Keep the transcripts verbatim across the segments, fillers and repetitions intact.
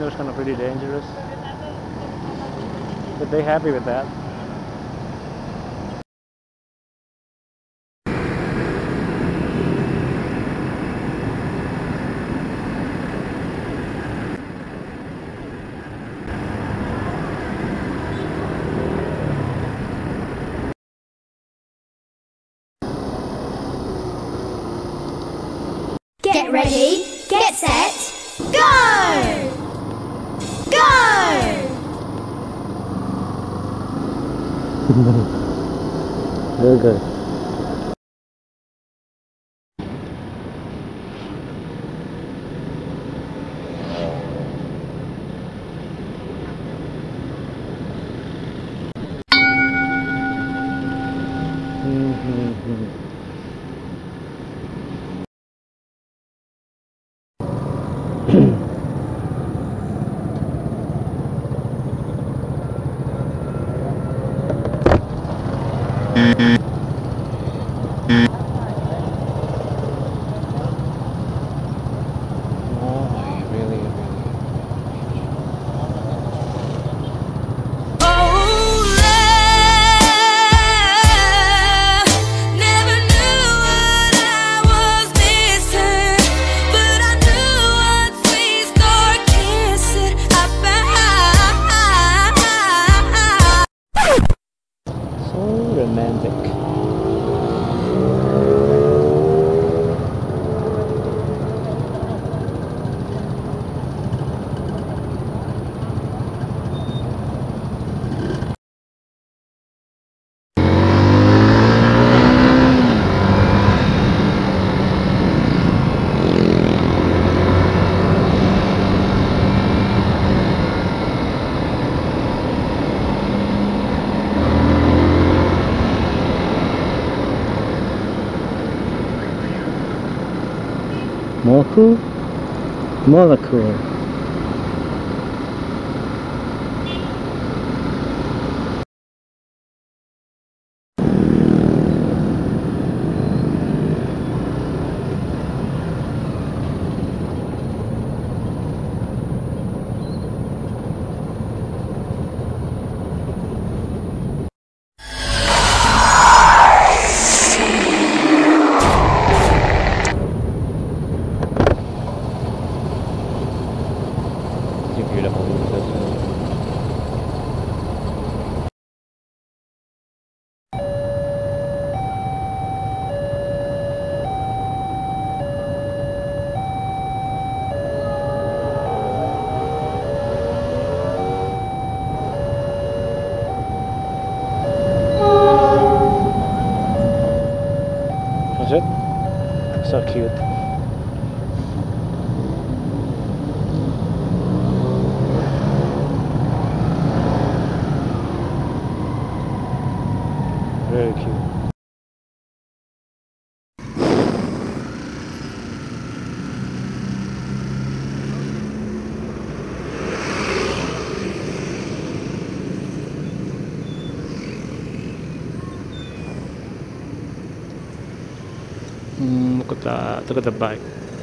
it was kind of pretty dangerous. But they happy with that. Get ready, get set, go! Go! Very good. Mm-hmm. Romantic. Molecule? Molecule. Is it? So cute. Very cute. Mm, look at that, look at the bike.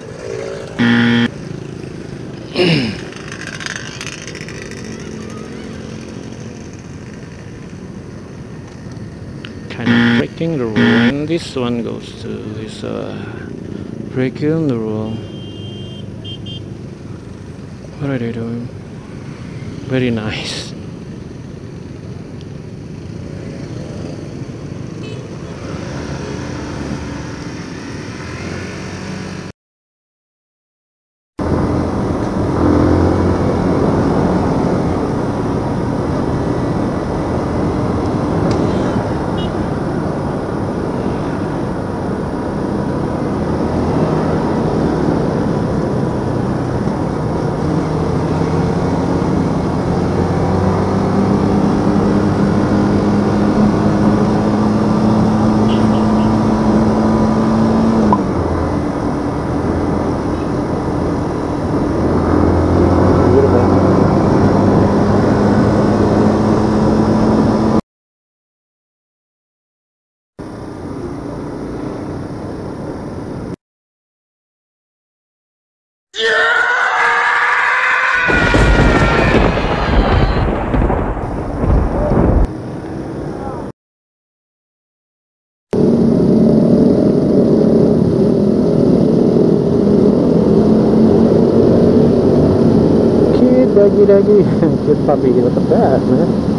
Kind of breaking the rule, and this one goes to this uh, breaking the rule. What are they doing? Very nice. doggy, doggy. Cute puppy. Look at that, man.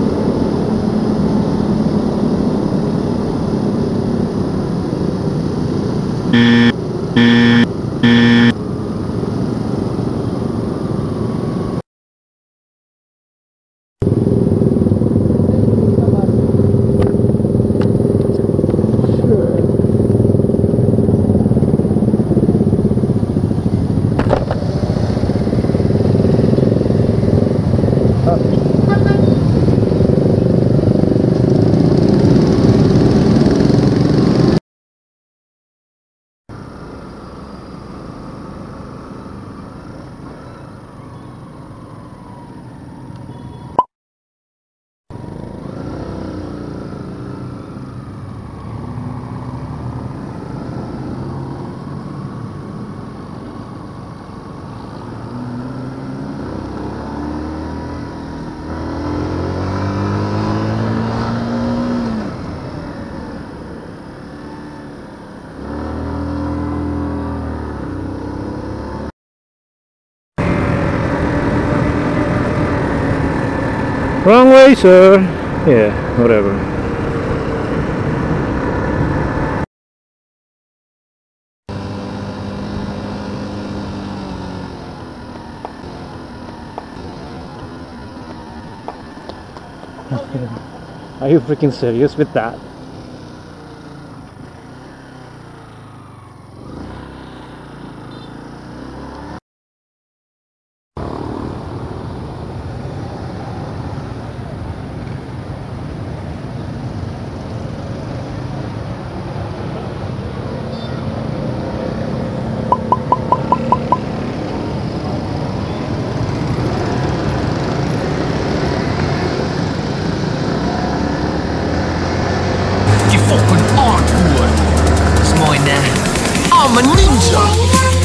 Wrong way, sir. Yeah, whatever. Are you freaking serious with that? Die Foppen Artwood. Dat is mooi, hè? I'm a ninja.